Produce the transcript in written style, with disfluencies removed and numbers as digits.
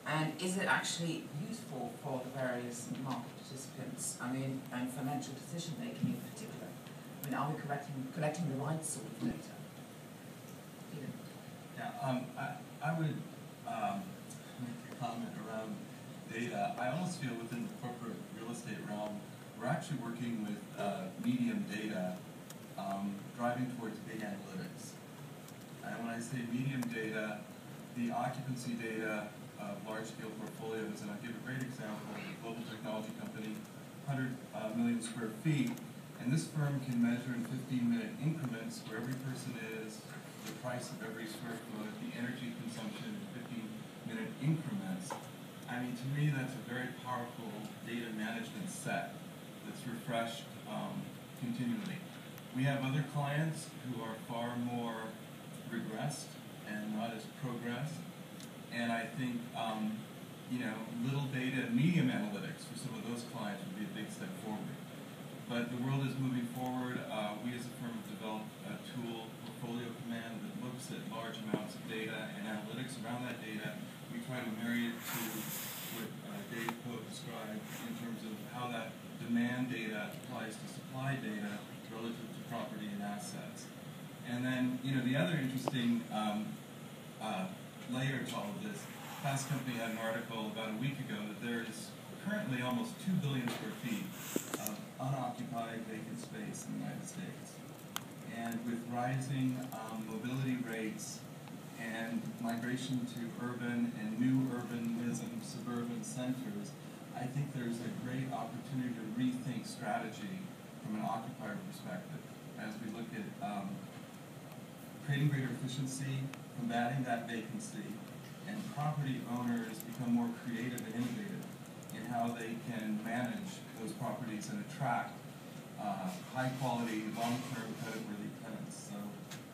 And is it actually useful for the various market participants, I mean, and financial decision making in particular? I mean, are we collecting the right sort of data? Yeah, I would make a comment around data. I almost feel within the corporate real estate realm, we're actually working with medium data, driving towards big analytics. And when I say medium data, the occupancy data of large-scale portfolios, and I'll give a great example, a global technology company, 100 million square feet, and this firm can measure in 15-minute increments where every person is, the price of every square foot, the energy consumption in 15-minute increments. I mean, to me, that's a very powerful data management set that's refreshed continually. We have other clients who are far more regressed and not as progressed. And I think, little data and medium analytics for some of those clients would be a big step forward. But the world is moving forward. We as a firm have developed a tool, Portfolio Command, that looks at large amounts of data and analytics around that data. We try to marry it to what Dave Pope described in terms of how that demand data applies to supply data relative to property and assets. And then, the other interesting layer to all of this, Fast Company had an article about a week ago that there is currently almost 2 billion square feet of unoccupied vacant space in the United States. And with rising mobility rates and migration to urban and new urbanism, suburban centers, I think there's a great opportunity to rethink strategy from an occupier perspective as we look at creating greater efficiency, combating that vacancy, and property owners become more creative and innovative in how they can manage those properties and attract high-quality, long-term, credit-worthy tenants. So